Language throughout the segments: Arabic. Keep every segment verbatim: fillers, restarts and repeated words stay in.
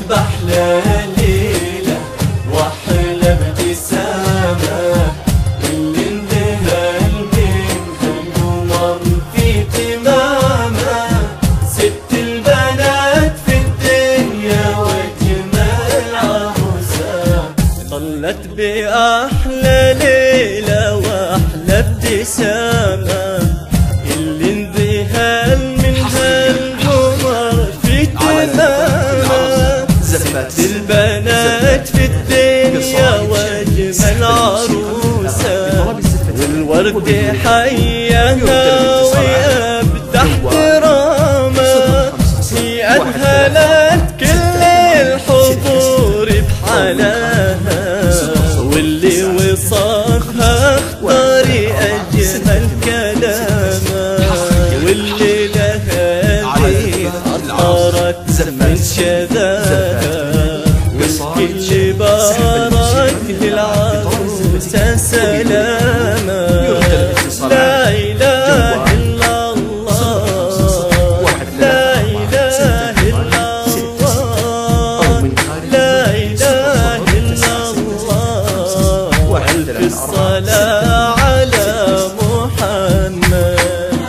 بأحلى ليلة وأحلى ابتسامة اللي انذهل منها القمر في تمامة. ست البنات في الدنيا وأجمل عروسة طلت بأحلى ليلة وأحلى ابتسامة اللي انذهل منها القمر في تمامة. ست البنات في الدنيا وأجمل عروسة والورد حياها ويبدأ احترامها. هي أذهلت كل الحضور بحلاها واللي وصفها اختار أجمل كلامها. واللي لهذه عطرت من شذاها والكل بارك للعروسة سلاما. لا إله إلا الله لا إله إلا الله لا إله إلا الله. ألف الصلاة على محمد.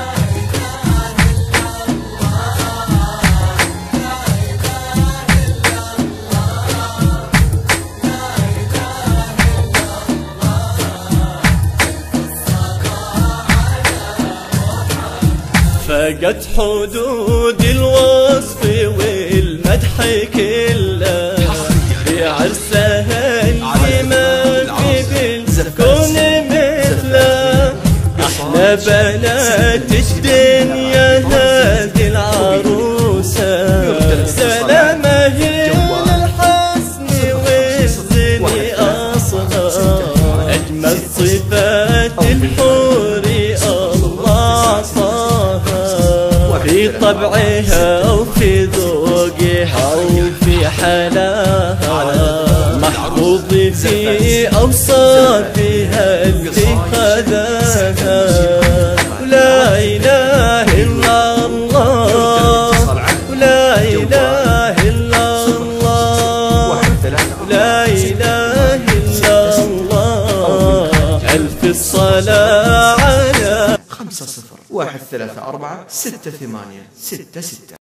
فقد حدود الوصف والمدح كله بعرسها اللي ما في بالكون مثله. أحلى بنات الدنيا هذه العروسة سلامة هي للحسن والزن أصلها. أجمل صفات الحور الله عطاها في طبعها وفي ذوقها وفي حلاها. محفوظ في أوصافها اللي خذاها. لا إله إلا الله لا إله إلا الله لا إله إلا الله. ألف الصلاة على خمسة صفر واحد ثلاثة أربعة ستة ثمانية ستة ستة.